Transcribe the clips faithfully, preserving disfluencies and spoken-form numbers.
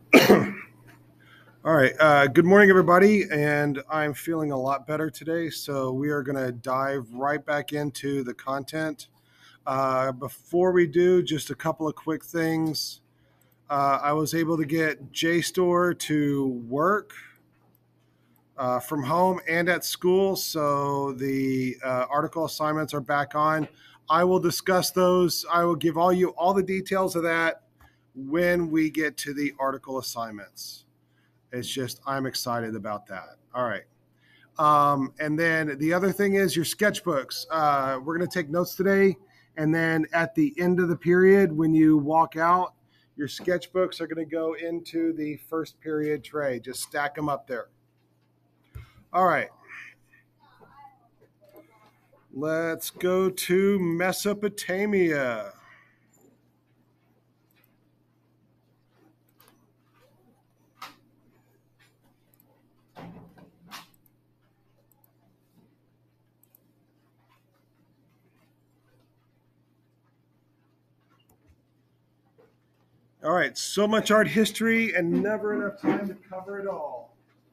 All right. Uh, good morning, everybody. And I'm feeling a lot better today. So we are going to dive right back into the content. Uh, before we do, just a couple of quick things. Uh, I was able to get JSTOR to work uh, from home and at school. So the uh, article assignments are back on. I will discuss those. I will give all you all the details of that when we get to the article assignments. It's just, I'm excited about that. All right. Um, and then the other thing is your sketchbooks. Uh, we're going to take notes today. And then at the end of the period, when you walk out, your sketchbooks are going to go into the first period tray. Just stack them up there. All right. Let's go to Mesopotamia. All right. So much art history and never enough time to cover it all.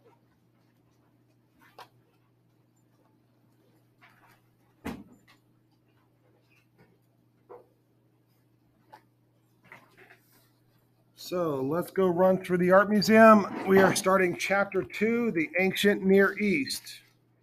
So let's go run through the art museum. We are starting chapter two, the ancient Near East.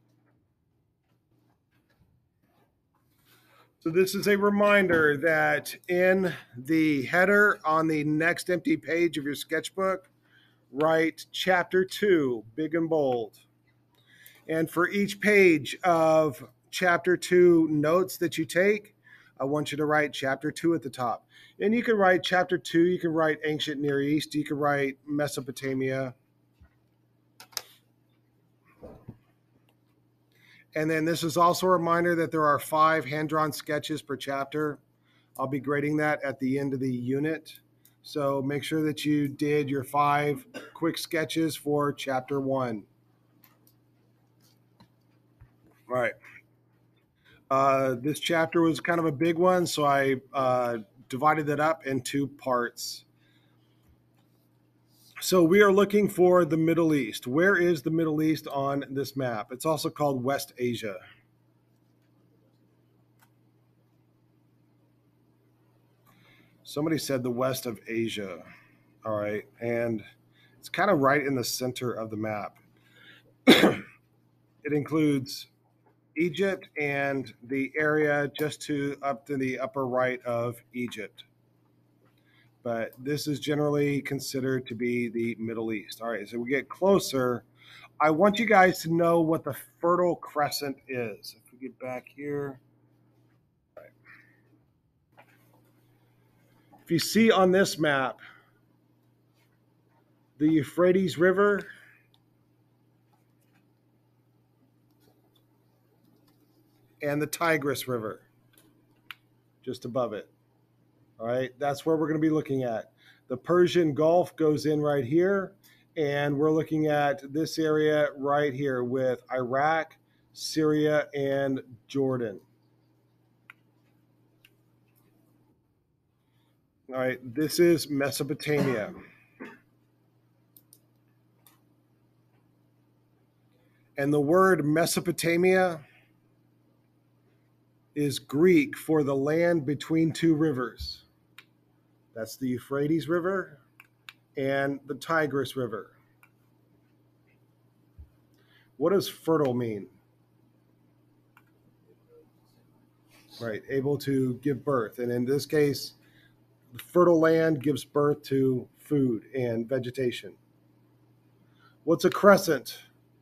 So this is a reminder that in the header on the next empty page of your sketchbook, write chapter two, big and bold. And for each page of chapter two notes that you take, I want you to write chapter two at the top. And you can write chapter two, you can write ancient Near East, you can write Mesopotamia. And then this is also a reminder that there are five hand-drawn sketches per chapter. I'll be grading that at the end of the unit. So make sure that you did your five quick sketches for chapter one. All right. Uh, this chapter was kind of a big one, so I uh, divided it up into parts. So we are looking for the Middle East. Where is the Middle East on this map? It's also called West Asia. Somebody said the west of Asia. All right. And it's kind of right in the center of the map. It includes Egypt and the area just to up to the upper right of Egypt. But this is generally considered to be the Middle East. All right, so we get closer. I want you guys to know what the Fertile Crescent is. If we get back here. All right. If you see on this map, the Euphrates River and the Tigris River just above it. All right, that's where we're going to be looking at. The Persian Gulf goes in right here, and we're looking at this area right here with Iraq, Syria, and Jordan. All right, this is Mesopotamia. And the word Mesopotamia is Greek for the land between two rivers. That's the Euphrates River and the Tigris River. What does fertile mean? Right, able to give birth. And in this case, the fertile land gives birth to food and vegetation. What's a crescent?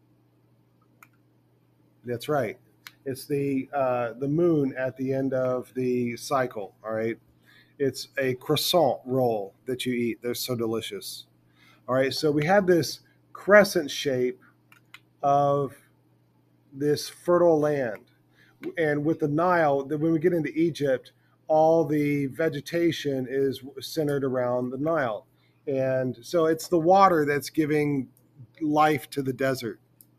That's right. It's the uh, the moon at the end of the cycle. All right. It's a croissant roll that you eat. They're so delicious. All right. So we have this crescent shape of this fertile land, and with the Nile, when we get into Egypt, all the vegetation is centered around the Nile, and so it's the water that's giving life to the desert.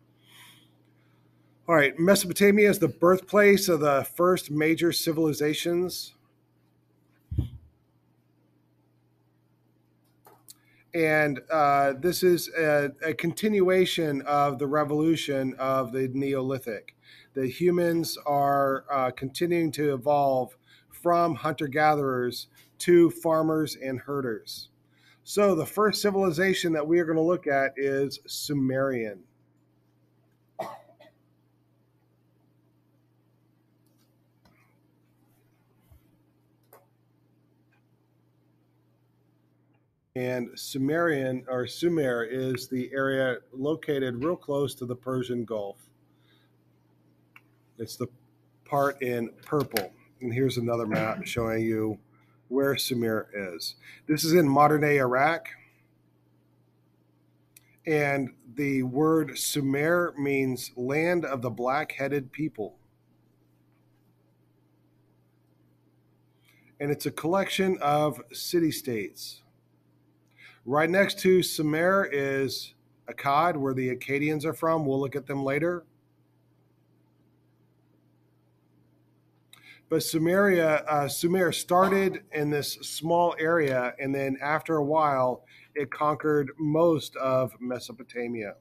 All right, Mesopotamia is the birthplace of the first major civilizations. And uh, this is a, a continuation of the revolution of the Neolithic. The humans are uh, continuing to evolve from hunter gatherers to farmers and herders. So, the first civilization that we are going to look at is Sumerian. And Sumerian or Sumer is the area located real close to the Persian Gulf. It's the part in purple. And here's another map showing you where Sumer is. This is in modern day Iraq. And the word Sumer means land of the black headed people. And it's a collection of city states. Right next to Sumer is Akkad, where the Akkadians are from. We'll look at them later. But Sumeria, uh, Sumer started in this small area, and then after a while, it conquered most of Mesopotamia.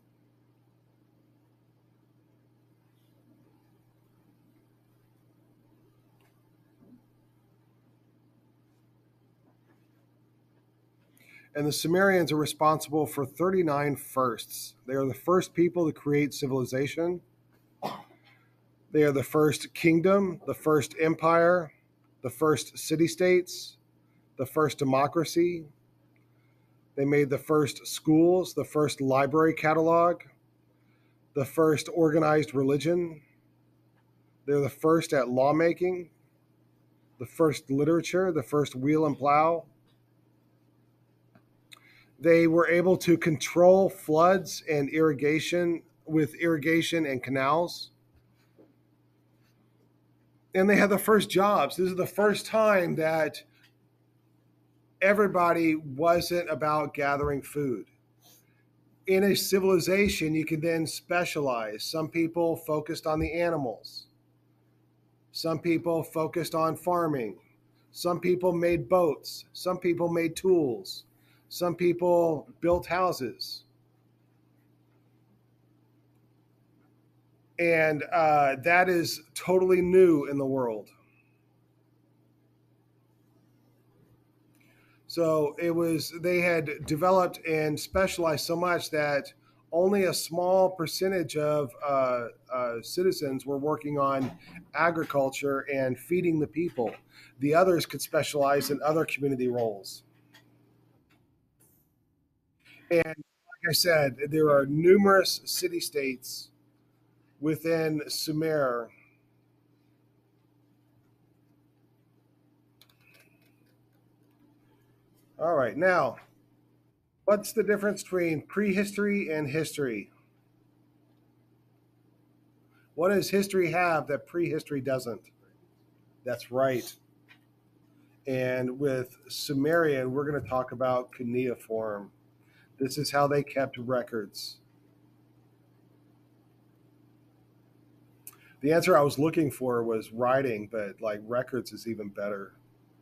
And the Sumerians are responsible for thirty-nine firsts. They are the first people to create civilization. They are the first kingdom, the first empire, the first city states, the first democracy. They made the first schools, the first library catalog, the first organized religion. They're the first at lawmaking, the first literature, the first wheel and plow. They were able to control floods and irrigation with irrigation and canals. And they had the first jobs. This is the first time that everybody wasn't about gathering food. In a civilization, you could then specialize. Some people focused on the animals. Some people focused on farming. Some people made boats. Some people made tools. Some people built houses. And uh, that is totally new in the world. So it was, they had developed and specialized so much that only a small percentage of uh, uh, citizens were working on agriculture and feeding the people. The others could specialize in other community roles. And like I said, there are numerous city states within Sumer. All right, now, what's the difference between prehistory and history? What does history have that prehistory doesn't? That's right. And with Sumerian, we're going to talk about cuneiform. This is how they kept records. The answer I was looking for was writing, but like records is even better.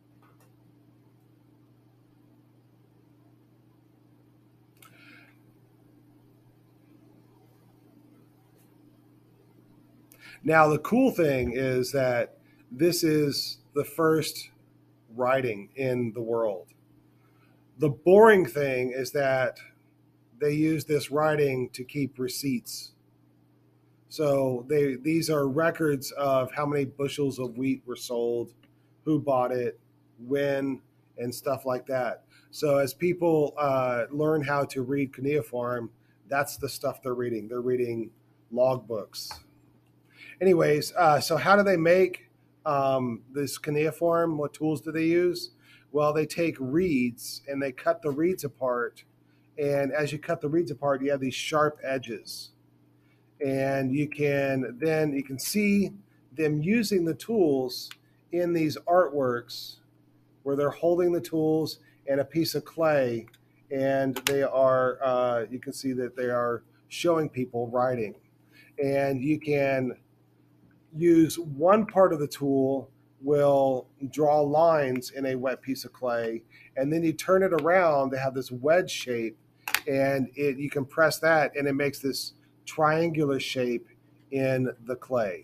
Now, the cool thing is that this is the first writing in the world. The boring thing is that they use this writing to keep receipts. So they these are records of how many bushels of wheat were sold, who bought it, when, and stuff like that. So as people uh, learn how to read cuneiform, that's the stuff they're reading. They're reading logbooks. Anyways, uh, so how do they make um, this cuneiform? What tools do they use? Well, they take reeds and they cut the reeds apart. And as you cut the reeds apart, you have these sharp edges. And you can then you can see them using the tools in these artworks where they're holding the tools and a piece of clay, and they are uh, you can see that they are showing people writing, and you can use one part of the tool will draw lines in a wet piece of clay, and then you turn it around to have this wedge shape, and it you can press that, and it makes this triangular shape in the clay.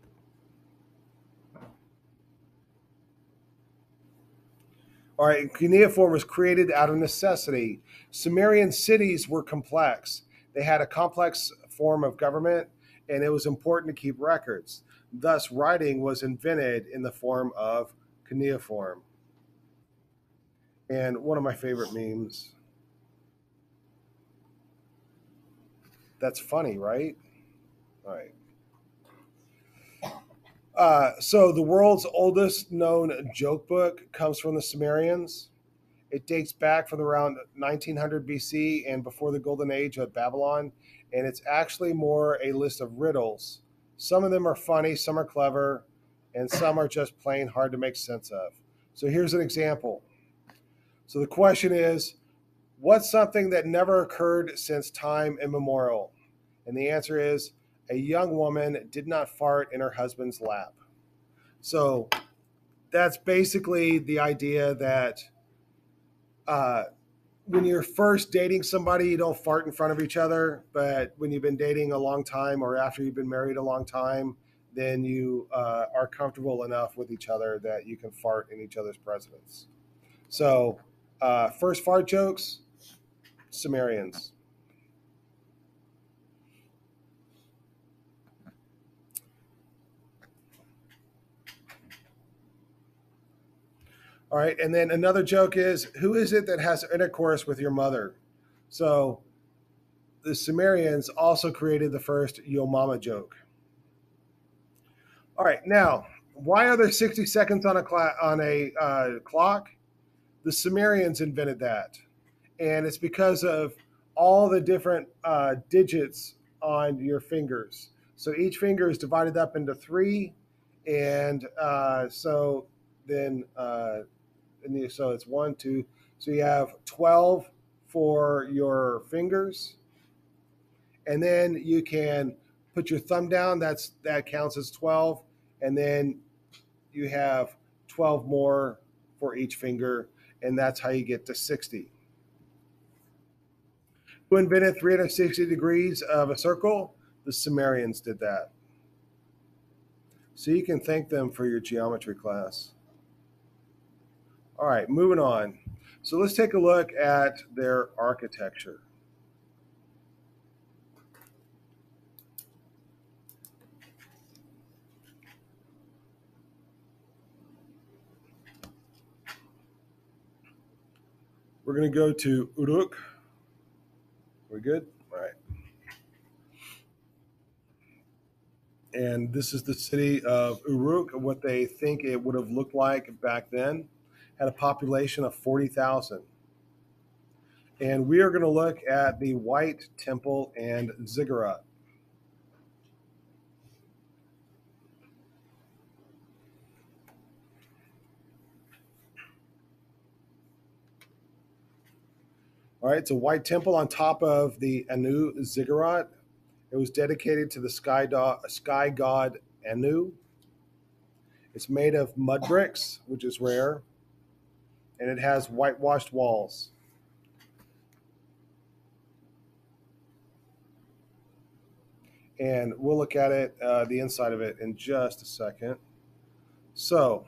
All right, cuneiform was created out of necessity. Sumerian cities were complex. They had a complex form of government, and it was important to keep records. Thus, writing was invented in the form of cuneiform. And one of my favorite memes. That's funny, right? All right. Uh, so, the world's oldest known joke book comes from the Sumerians. It dates back from around nineteen hundred B C and before the golden age of Babylon, and it's actually more a list of riddles. Some of them are funny, some are clever, and some are just plain hard to make sense of. So here's an example. So the question is, what's something that never occurred since time immemorial? And the answer is, a young woman did not fart in her husband's lap. So that's basically the idea that uh, when you're first dating somebody, you don't fart in front of each other. But when you've been dating a long time or after you've been married a long time, then you uh, are comfortable enough with each other that you can fart in each other's presence. So, uh, first fart jokes, Sumerians. All right. And then another joke is, who is it that has intercourse with your mother? So, the Sumerians also created the first yo mama joke. All right. Now, why are there sixty seconds on a cla- on a uh, clock? The Sumerians invented that, and it's because of all the different uh, digits on your fingers. So each finger is divided up into three, and uh, so then uh, and you, so it's one, two. So you have twelve for your fingers, and then you can put your thumb down. That's that counts as twelve, and then you have twelve more for each finger, and that's how you get to sixty. Who invented three hundred sixty degrees of a circle? The Sumerians did that. So you can thank them for your geometry class. All right, moving on. So let's take a look at their architecture. We're going to go to Uruk. We're good? All right. And this is the city of Uruk, what they think it would have looked like back then. Had a population of forty thousand. And we are going to look at the White Temple and Ziggurat. All right, it's a white temple on top of the Anu Ziggurat. It was dedicated to the sky, do- sky god Anu. It's made of mud bricks, which is rare, and it has whitewashed walls. And we'll look at it, uh, the inside of it, in just a second. So,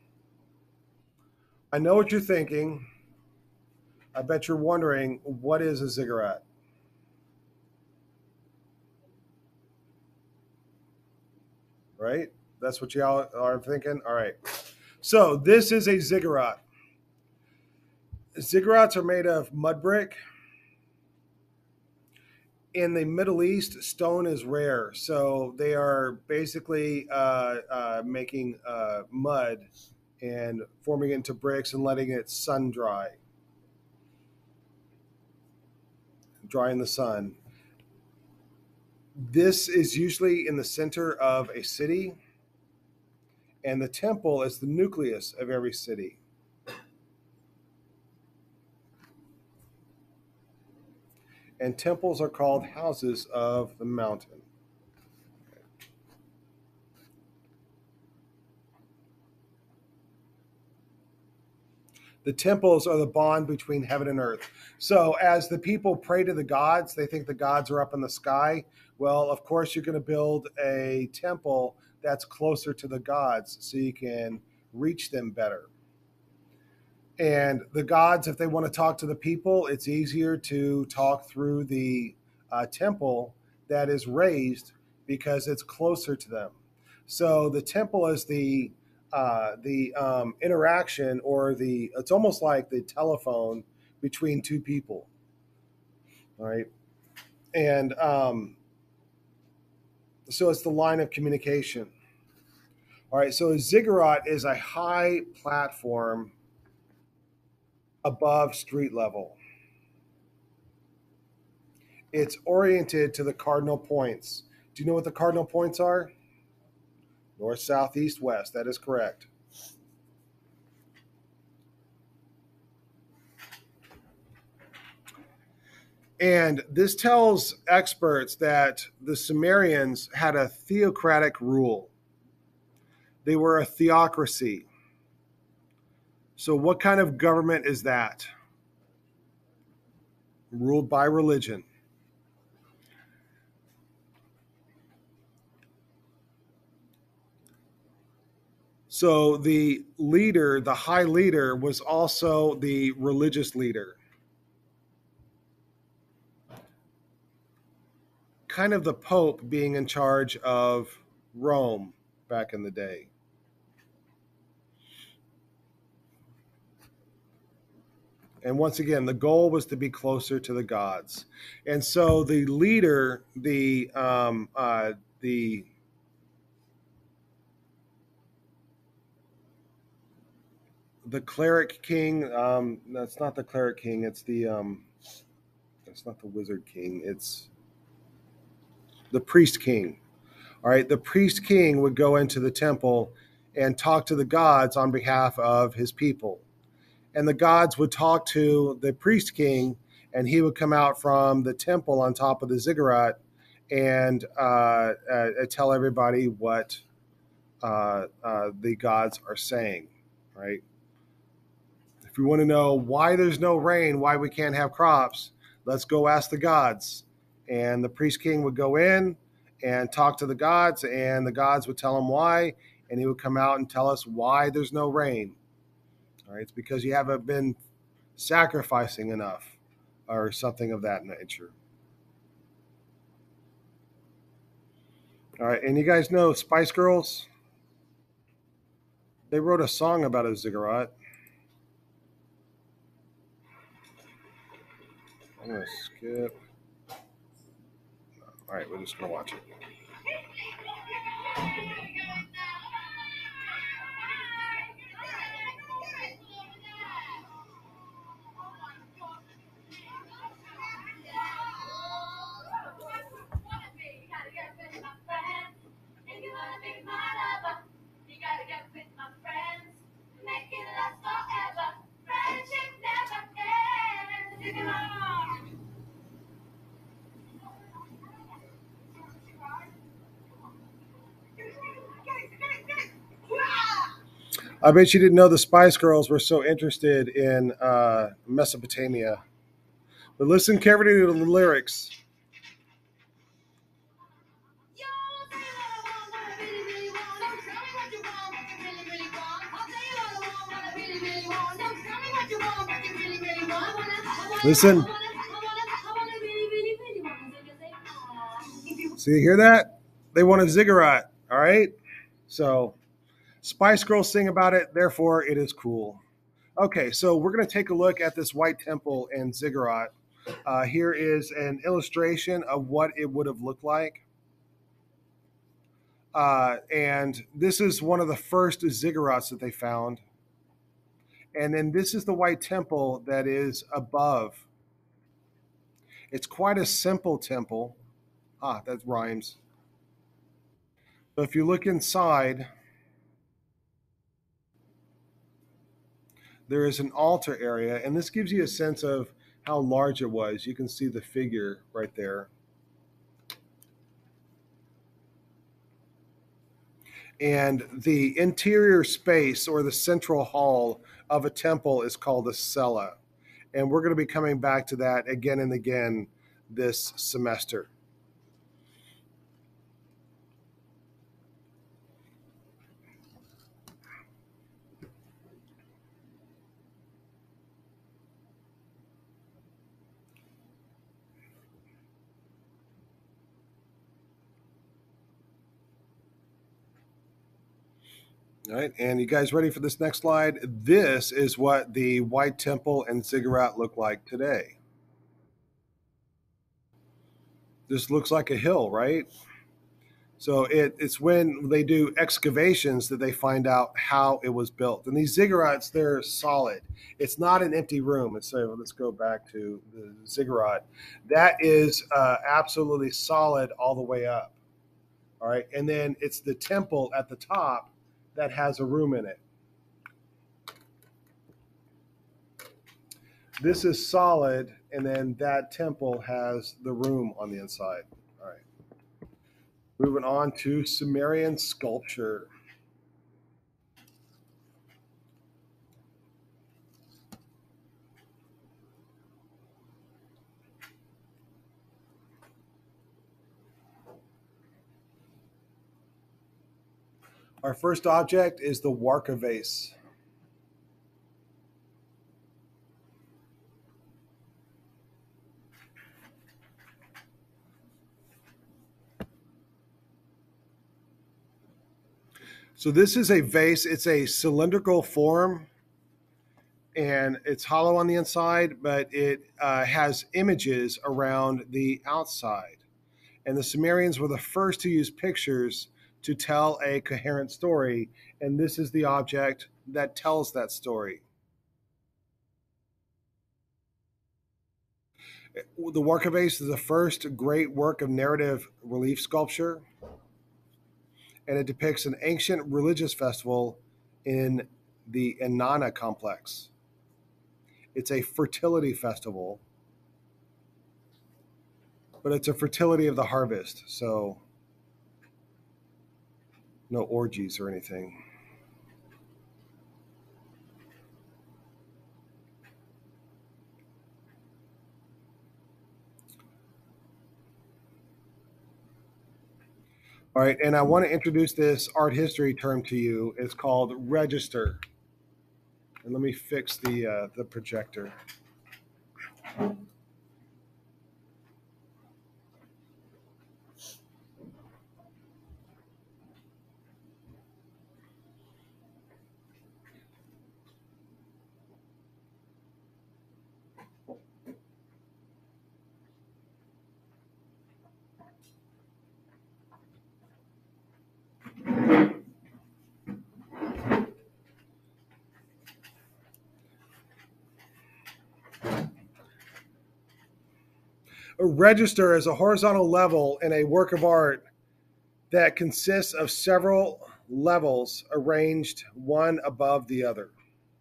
I know what you're thinking. I bet you're wondering, what is a ziggurat? Right? That's what y'all are thinking? All right. So, this is a ziggurat. Ziggurats are made of mud brick. In the Middle East, stone is rare, so they are basically uh, uh, making uh, mud and forming it into bricks and letting it sun dry, dry in the sun. This is usually in the center of a city, and the temple is the nucleus of every city. And temples are called houses of the mountain. The temples are the bond between heaven and earth. So as the people pray to the gods, they think the gods are up in the sky. Well, of course, you're going to build a temple that's closer to the gods so you can reach them better. And the gods, if they want to talk to the people, it's easier to talk through the uh, temple that is raised because it's closer to them. So the temple is the uh, the um, interaction, or the it's almost like the telephone between two people. All right, and um, so it's the line of communication. All right, so a ziggurat is a high platform above street level. It's oriented to the cardinal points. Do you know what the cardinal points are? North, south, east, west. That is correct. And this tells experts that the Sumerians had a theocratic rule. They were a theocracy. So, what kind of government is that? Ruled by religion. So, the leader, the high leader, was also the religious leader. Kind of the Pope being in charge of Rome back in the day. And once again, the goal was to be closer to the gods. And so the leader, the um, uh, the the cleric king. Um, that's not the cleric king. It's the um, that's not the wizard king. It's the priest king. All right, the priest king would go into the temple and talk to the gods on behalf of his people. And the gods would talk to the priest king, and he would come out from the temple on top of the ziggurat and uh, uh, tell everybody what uh, uh, the gods are saying, right? If you want to know why there's no rain, why we can't have crops, let's go ask the gods. And the priest king would go in and talk to the gods, and the gods would tell him why, and he would come out and tell us why there's no rain. All right, it's because you haven't been sacrificing enough or something of that nature. All right, and you guys know Spice Girls? They wrote a song about a ziggurat. I'm going to skip. All right, we're just going to watch it. I bet you didn't know the Spice Girls were so interested in uh, Mesopotamia. But listen carefully to the lyrics. Listen. See, you hear that? They want a ziggurat, all right? So Spice Girls sing about it, therefore it is cool. Okay, so we're going to take a look at this white temple and ziggurat. Uh, here is an illustration of what it would have looked like. Uh, and this is one of the first ziggurats that they found. And then this is the white temple that is above. It's quite a simple temple. Ah, that rhymes. So if you look inside, there is an altar area, and this gives you a sense of how large it was. You can see the figure right there. And the interior space, or the central hall, of a temple is called a cella. And we're going to be coming back to that again and again this semester. All right, and you guys ready for this next slide? This is what the White Temple and Ziggurat look like today. This looks like a hill, right? So it, it's when they do excavations that they find out how it was built. And these ziggurats, they're solid. It's not an empty room. It's so let's go back to the ziggurat. That is uh, absolutely solid all the way up. All right, and then it's the temple at the top that has a room in it. This is solid, and then that temple has the room on the inside. All right. Moving on to Sumerian sculpture. Our first object is the Warka vase. So this is a vase. It's a cylindrical form, and it's hollow on the inside, but it uh, has images around the outside. And the Sumerians were the first to use pictures to tell a coherent story, and this is the object that tells that story. The Warka vase is the first great work of narrative relief sculpture, and it depicts an ancient religious festival in the Inanna complex. It's a fertility festival, but it's a fertility of the harvest, so no orgies or anything. All right, and I want to introduce this art history term to you. It's called register. And let me fix the uh, the projector. A register is a horizontal level in a work of art that consists of several levels arranged one above the other.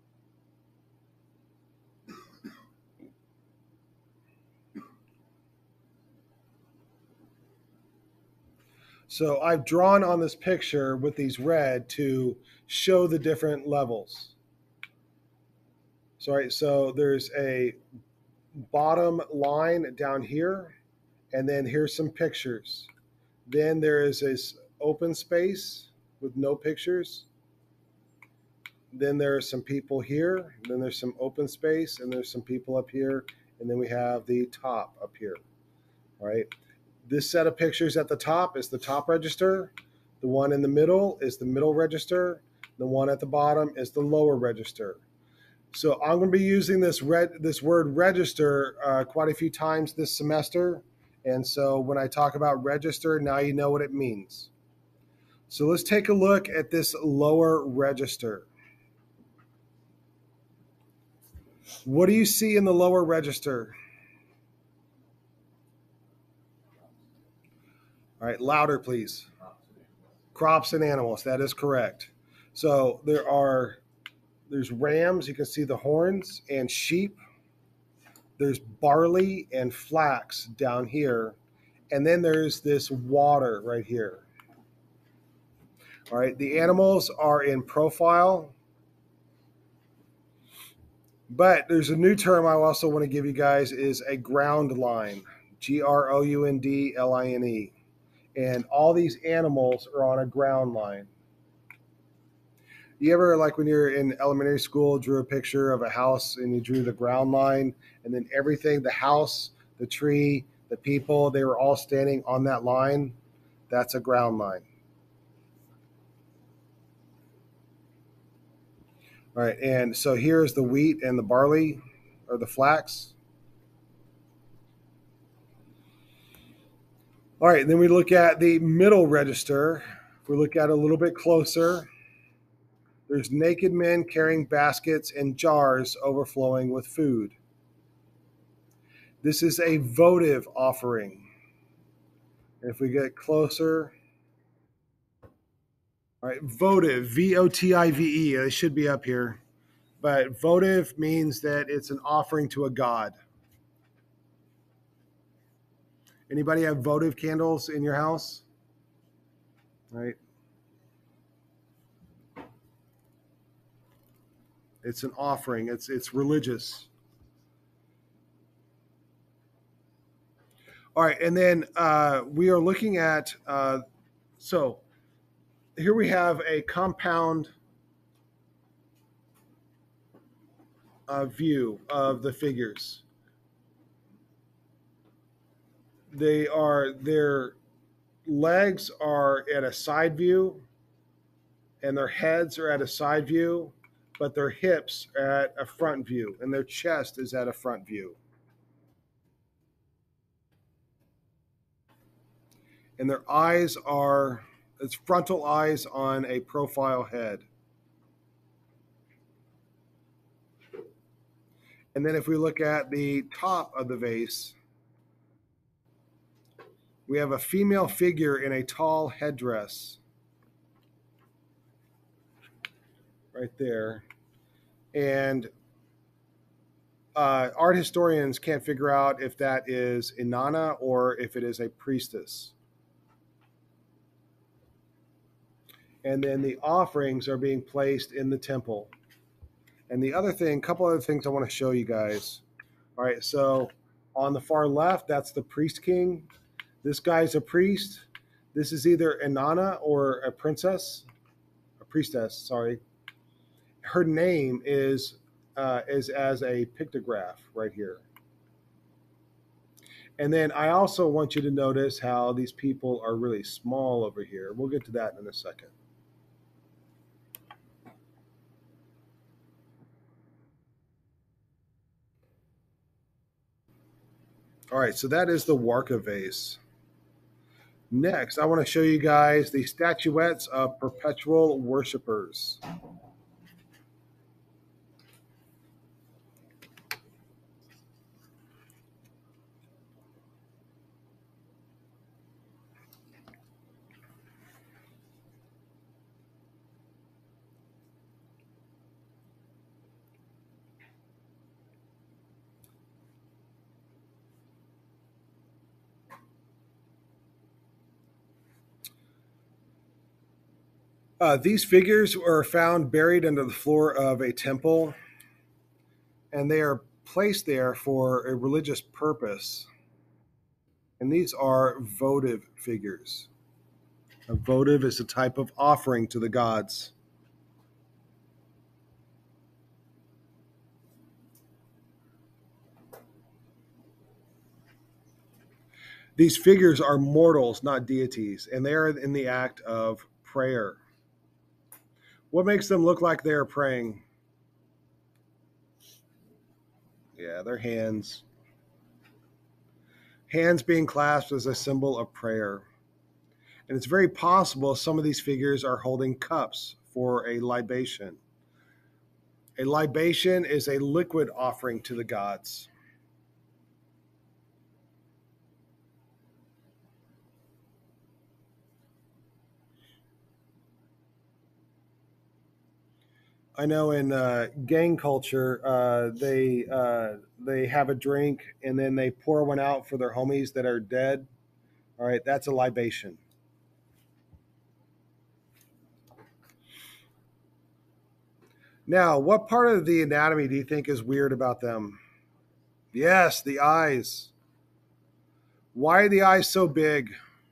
So I've drawn on this picture with these red to show the different levels. Sorry, so there's a bottom line down here, and then here's some pictures. Then there is this open space with no pictures. Then there are some people here. Then there's some open space, and there's some people up here. And then we have the top up here. All right. This set of pictures at the top is the top register. The one in the middle is the middle register. The one at the bottom is the lower register. So I'm going to be using this red this word register uh, quite a few times this semester. And so when I talk about register, now you know what it means. So let's take a look at this lower register. What do you see in the lower register? All right, louder, please. Crops and animals. That is correct. So there are there's rams. You can see the horns, and sheep. There's barley and flax down here, and then there's this water right here. All right, the animals are in profile. But there's a new term I also want to give you guys is a ground line, G R O U N D L I N E. And all these animals are on a ground line. You ever, like when you're in elementary school, drew a picture of a house and you drew the ground line, and then everything, the house, the tree, the people, they were all standing on that line? That's a ground line. All right, and so here's the wheat and the barley, or the flax. All right, then we look at the middle register. If we look at it a little bit closer, there's naked men carrying baskets and jars overflowing with food. This is a votive offering. And if we get closer, all right, votive, V O T I V E, it should be up here. But votive means that it's an offering to a god. Anybody have votive candles in your house? Right? It's an offering. It's it's religious. All right, and then uh, we are looking at uh, so here we have a compound uh, view of the figures. They are their legs are at a side view, and their heads are at a side view, but their hips are at a front view, and their chest is at a front view. And their eyes are, it's frontal eyes on a profile head. And then if we look at the top of the vase, we have a female figure in a tall headdress right there. And uh, art historians can't figure out if that is Inanna or if it is a priestess. And then the offerings are being placed in the temple. And the other thing, a couple other things I want to show you guys. All right, so on the far left, that's the priest king. This guy's a priest. This is either Inanna or a princess, a priestess, sorry. Her name is uh, is as a pictograph right here. And then I also want you to notice how these people are really small over here. We'll get to that in a second. All right, so that is the Warka vase. Next, I want to show you guys the statuettes of perpetual worshipers. Uh, these figures are found buried under the floor of a temple, and they are placed there for a religious purpose. And these are votive figures. A votive is a type of offering to the gods. These figures are mortals, not deities, and they are in the act of prayer. What makes them look like they are praying? Yeah, their hands. Hands being clasped as a symbol of prayer. And it's very possible some of these figures are holding cups for a libation. A libation is a liquid offering to the gods. I know in uh, gang culture, uh, they uh, they have a drink and then they pour one out for their homies that are dead. All right, that's a libation. Now, what part of the anatomy do you think is weird about them? Yes, the eyes. Why are the eyes so big?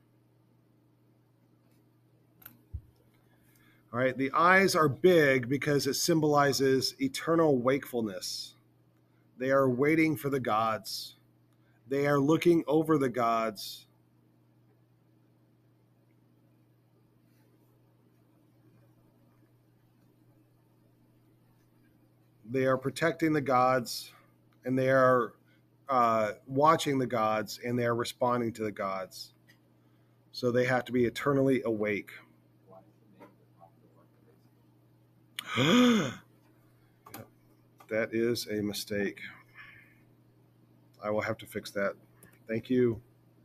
All right, the eyes are big because it symbolizes eternal wakefulness. They are waiting for the gods. They are looking over the gods. They are protecting the gods, and they are uh, watching the gods, and they are responding to the gods. So they have to be eternally awake. That is a mistake. I will have to fix that. Thank you.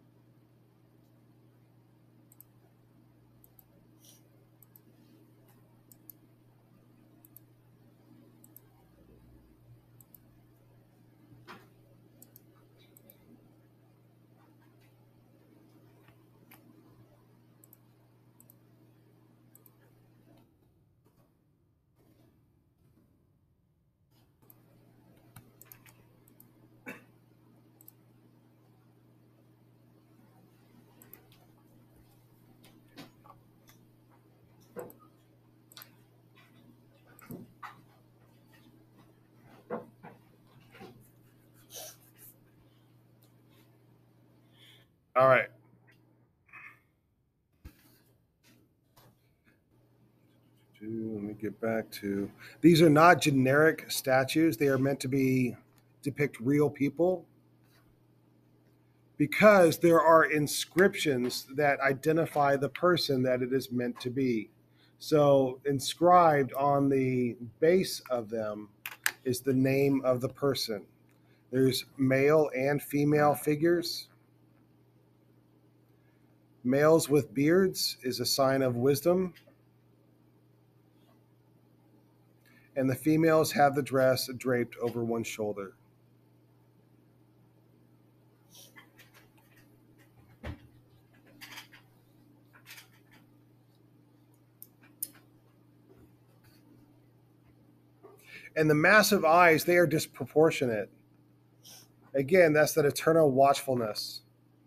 All right. Let me get back to these are not generic statues. They are meant to be depict real people because there are inscriptions that identify the person that it is meant to be. So, inscribed on the base of them is the name of the person. There's male and female figures. Males with beards is a sign of wisdom, and the females have the dress draped over one shoulder. And the massive eyes, they are disproportionate. Again, that's that eternal watchfulness.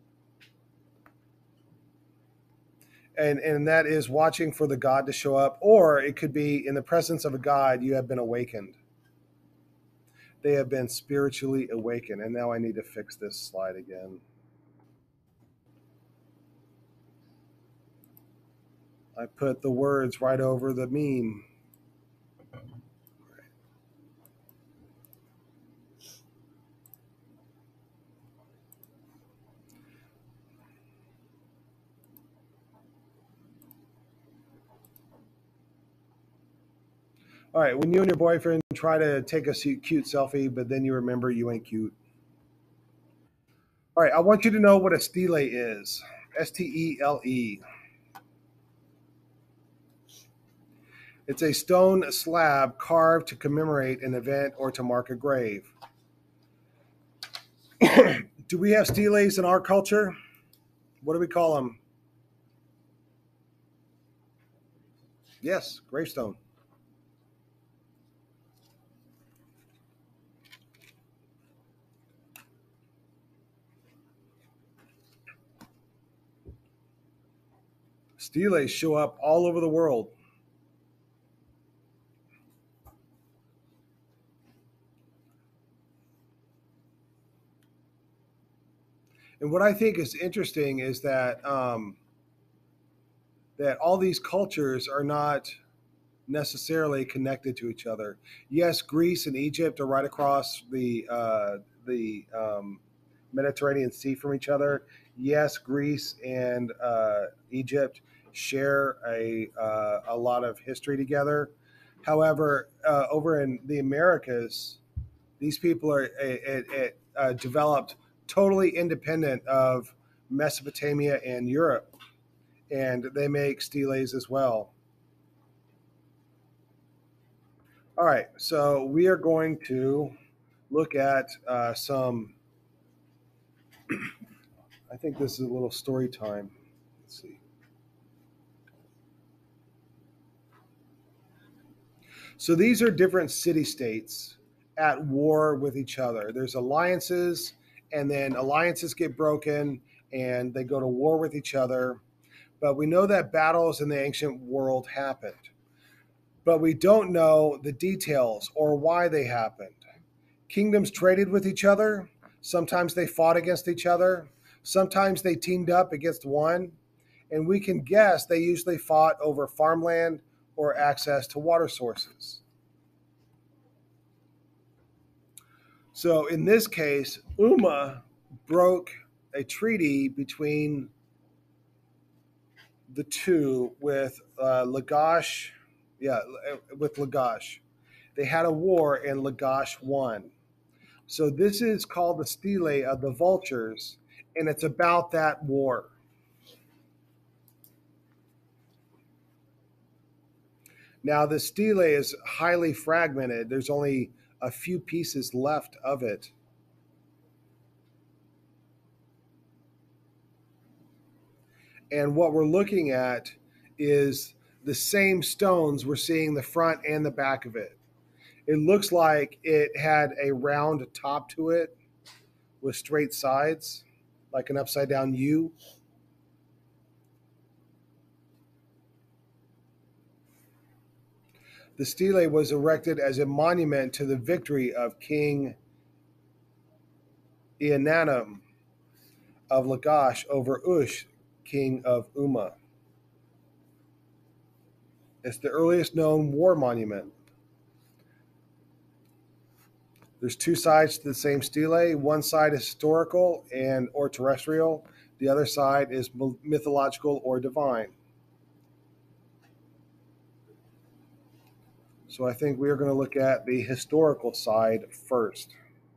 And, and that is watching for the God to show up, or it could be in the presence of a God, you have been awakened. They have been spiritually awakened. And now I need to fix this slide again. I put the words right over the meme. All right, when you and your boyfriend try to take a cute selfie, but then you remember you ain't cute. All right, I want you to know what a stele is. S T E L E. It's a stone slab carved to commemorate an event or to mark a grave. Do we have steles in our culture? What do we call them? Yes, gravestone. Steles show up all over the world. And what I think is interesting is that um, that all these cultures are not necessarily connected to each other. Yes, Greece and Egypt are right across the uh, the um, Mediterranean Sea from each other. Yes, Greece and uh, Egypt share a uh, a lot of history together. However, uh, over in the Americas, these people are it, it, uh, developed totally independent of Mesopotamia and Europe, and they make steles as well. All right, so we are going to look at uh, some. I think this is a little story time. Let's see. So these are different city states at war with each other. There's alliances, and then alliances get broken and they go to war with each other. But we know that battles in the ancient world happened. But we don't know the details or why they happened. Kingdoms traded with each other. Sometimes they fought against each other. Sometimes they teamed up against one. And we can guess they usually fought over farmland or access to water sources. So in this case, Umma broke a treaty between the two with uh, Lagash. Yeah, with Lagash. They had a war and Lagash won. So this is called the Stele of the Vultures, and it's about that war. Now, the stele is highly fragmented. There's only a few pieces left of it. And what we're looking at is the same stones. We're seeing the front and the back of it. It looks like it had a round top to it with straight sides, like an upside down U. The stele was erected as a monument to the victory of King Eananum of Lagash over Ush, king of Umma. It's the earliest known war monument. There's two sides to the same stele. One side is historical and or terrestrial. The other side is mythological or divine. So I think we are going to look at the historical side first.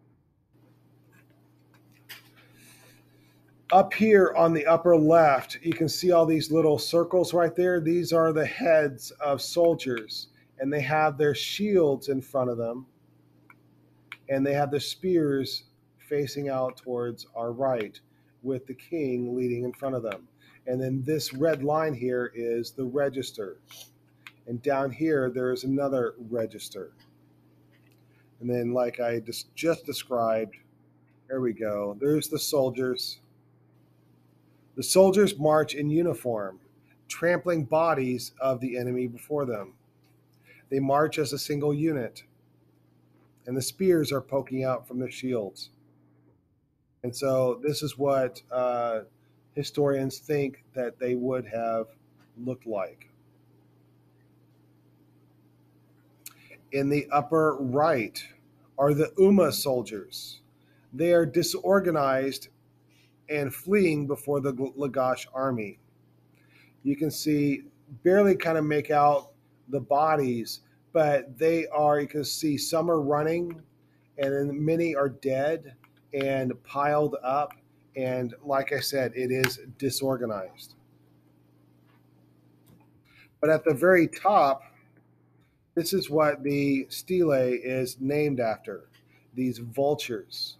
Up here on the upper left, you can see all these little circles right there. These are the heads of soldiers, and they have their shields in front of them, and they have their spears facing out towards our right with the king leading in front of them. And then this red line here is the register. And down here, there is another register. And then, like I just, just described, there we go. There's the soldiers. The soldiers march in uniform, trampling bodies of the enemy before them. They march as a single unit, and the spears are poking out from their shields. And so this is what uh, historians think that they would have looked like. In the upper right are the Umma soldiers. They are disorganized and fleeing before the Lagash army. You can see, barely kind of make out the bodies, but they are, you can see some are running, and then many are dead and piled up. And like I said, it is disorganized. But at the very top, this is what the stele is named after, these vultures.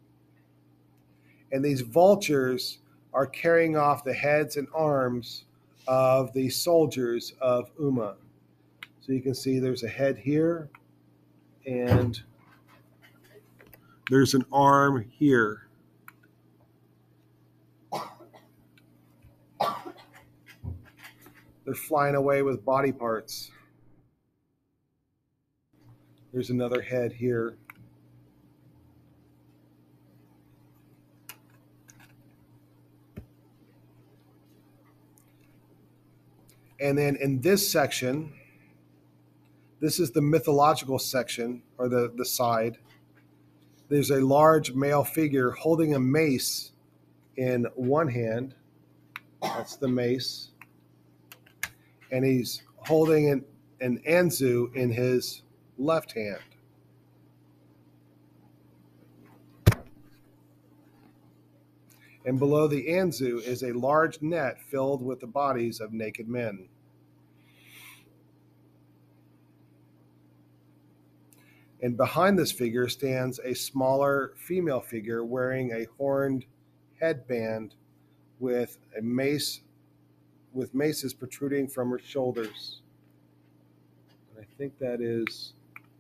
And these vultures are carrying off the heads and arms of the soldiers of Umma. So you can see there's a head here, and there's an arm here. They're flying away with body parts. There's another head here. And then in this section, this is the mythological section, or the, the side. There's a large male figure holding a mace in one hand. That's the mace. And he's holding an, an anzu in his left hand. And below the anzu is a large net filled with the bodies of naked men. And behind this figure stands a smaller female figure wearing a horned headband with a mace, with maces protruding from her shoulders. And I think that is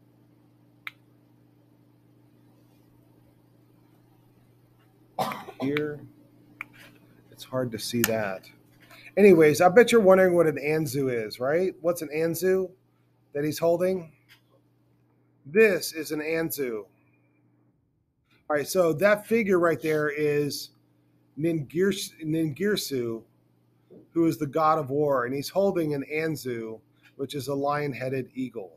here. It's hard to see that. Anyways, I bet you're wondering what an Anzu is, right? What's an Anzu that he's holding? This is an Anzu. All right, so that figure right there is Ningirsu, Ningirsu, who is the god of war, and he's holding an Anzu, which is a lion-headed eagle.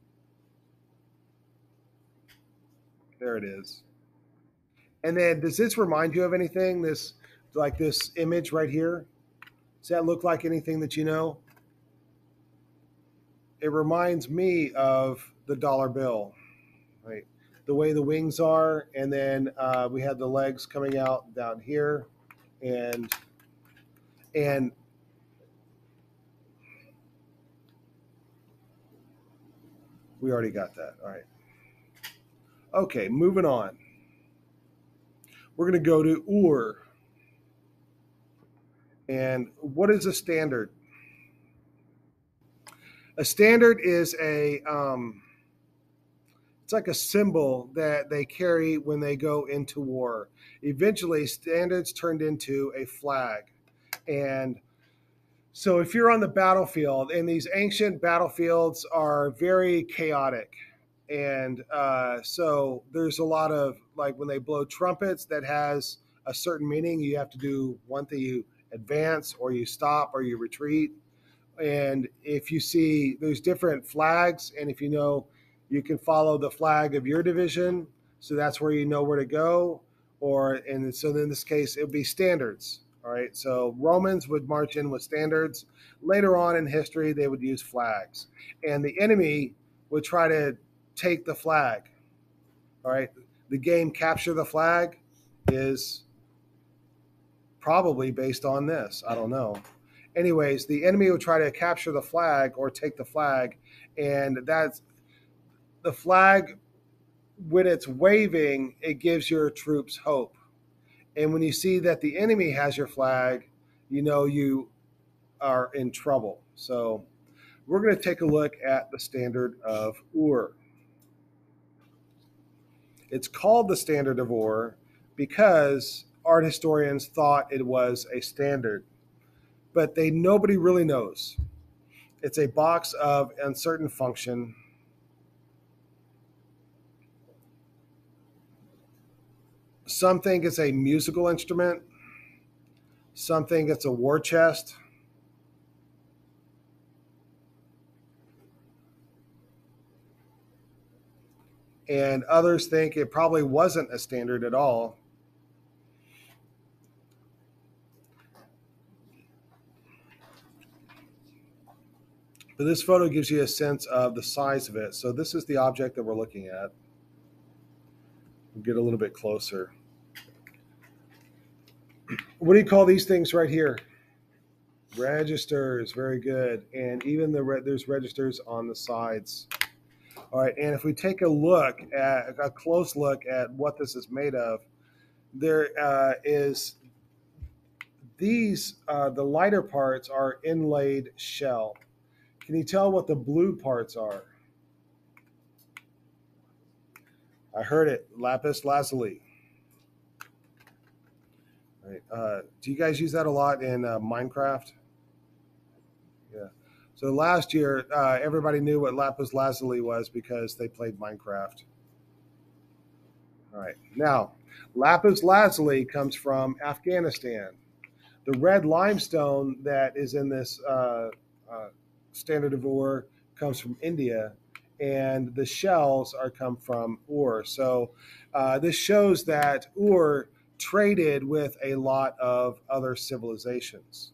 There it is. And then, does this remind you of anything? This, like this image right here? Does that look like anything that you know? It reminds me of the dollar bill, right? The way the wings are, and then uh, we had the legs coming out down here, and and we already got that. All right. Okay, moving on. We're going to go to Ur. And what is a standard? A standard is a um, it's like a symbol that they carry when they go into war. Eventually, standards turned into a flag. And so if you're on the battlefield, and these ancient battlefields are very chaotic, and uh, so there's a lot of, like when they blow trumpets, that has a certain meaning. You have to do one thing: you advance, or you stop, or you retreat. And if you see, there's different flags, and if you know, you can follow the flag of your division, so that's where you know where to go. Or and so in this case, it would be standards. All right, so Romans would march in with standards. Later on in history, they would use flags, and the enemy would try to take the flag. All right, the game Capture the Flag is probably based on this. I don't know. Anyways, the enemy would try to capture the flag or take the flag, and that's the flag. When it's waving, it gives your troops hope. And when you see that the enemy has your flag, you know you are in trouble. So we're going to take a look at the standard of Ur. It's called the standard of Ur because art historians thought it was a standard, but they nobody really knows. It's a box of uncertain function. Some think it's a musical instrument. Some think it's a war chest. And others think it probably wasn't a standard at all. But this photo gives you a sense of the size of it. So this is the object that we're looking at. We'll get a little bit closer. What do you call these things right here? Registers. Very good. And even the re- there's registers on the sides. All right. And if we take a look at a close look at what this is made of, there uh, is these uh, the lighter parts are inlaid shell. Can you tell what the blue parts are? I heard it. Lapis lazuli. Right. Uh, do you guys use that a lot in uh, Minecraft? Yeah. So last year, uh, everybody knew what lapis lazuli was because they played Minecraft. All right. Now, lapis lazuli comes from Afghanistan. The red limestone that is in this uh, uh, standard of Ur comes from India, and the shells are come from Ur. So uh, this shows that Ur traded with a lot of other civilizations.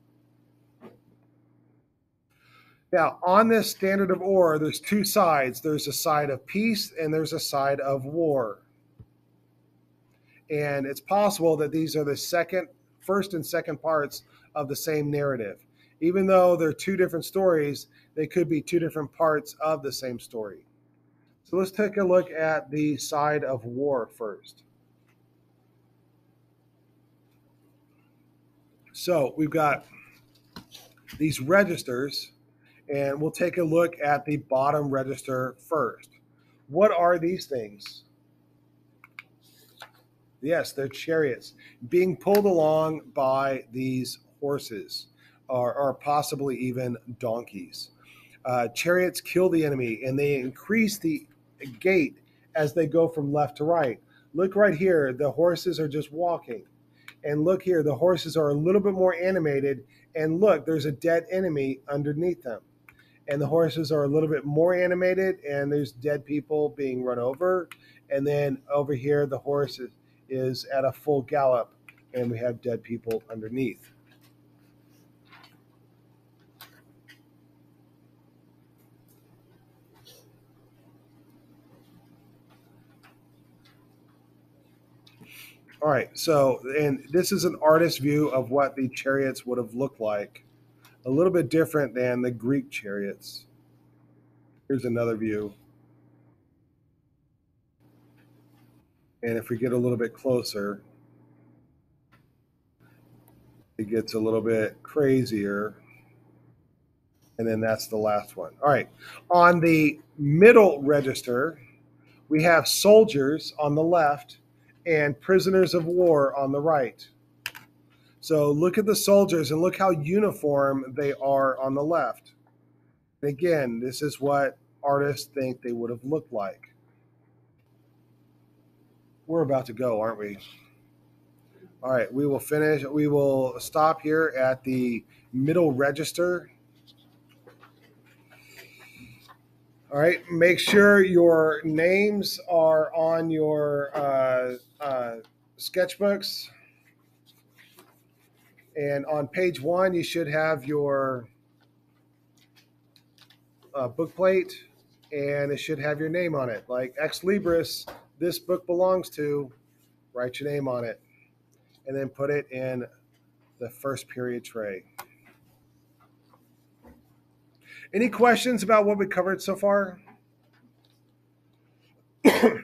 Now, on this standard of Ur, there's two sides. There's a side of peace and there's a side of war. And it's possible that these are the second, first and second parts of the same narrative. Even though they're two different stories, they could be two different parts of the same story. So let's take a look at the side of war first. So we've got these registers, And we'll take a look at the bottom register first. What are these things? Yes, they're chariots being pulled along by these horses, or, or possibly even donkeys. Uh, chariots kill the enemy and they increase the gait as they go from left to right. Look right here, the horses are just walking. And look here, the horses are a little bit more animated. And look, there's a dead enemy underneath them. And the horses are a little bit more animated, and there's dead people being run over. And then over here, the horse is, is at a full gallop, and we have dead people underneath. All right, so, and this is an artist's view of what the chariots would have looked like. A little bit different than the Greek chariots. Here's another view. And if we get a little bit closer, it gets a little bit crazier. And then that's the last one. All right. On the middle register, we have soldiers on the left and prisoners of war on the right. So look at the soldiers and look how uniform they are on the left. And again, this is what artists think they would have looked like. We're about to go, aren't we? All right, we will finish. We will stop here at the middle register. All right, make sure your names are on your uh, uh, sketchbooks. And on page one, you should have your uh, book plate, and it should have your name on it. Like Ex Libris, this book belongs to, write your name on it, and then put it in the first period tray. Any questions about what we covered so far?